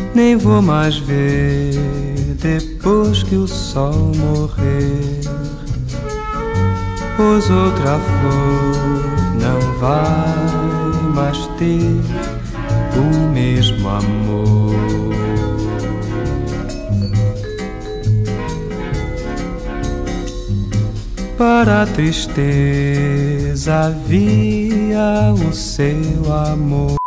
nem vou mais ver depois que o sol morrer, pois outra flor não vai mais ter o mesmo amor. Para a tristeza havia o seu amor.